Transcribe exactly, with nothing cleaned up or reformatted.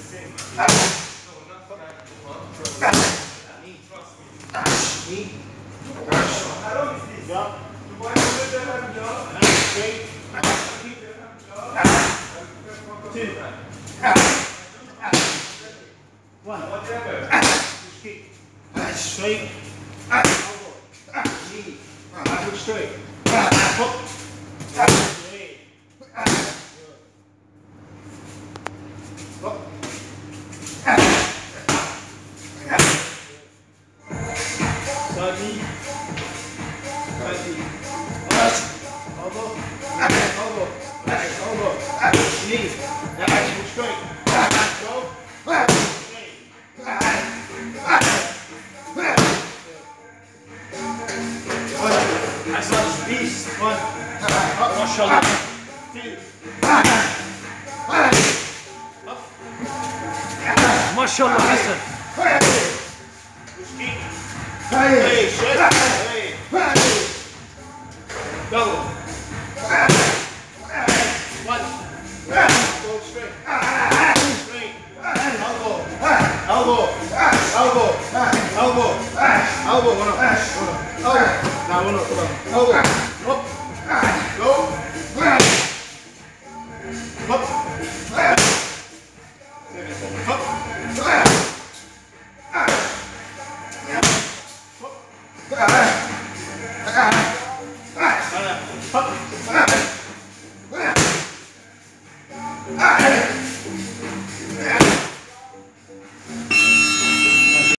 Knee. Jump. Straight. Two. One. Kick. Straight. Elbow. Knee. Look straight. Hook. Straight. Hook. Side knee. Side knee. Elbow. Elbow. Elbow. Knee. Look straight. Go. Hasan beast. One. Maşallah. Two. Maşallah Hasan. Hey, shit. Hey. Go. One. Go straight. Straight. Elbow. Elbow. Elbow. Elbow. Elbow. One up. Elbow. Now one up. Come on. Elbow. Up. Go. Up. Up. Up.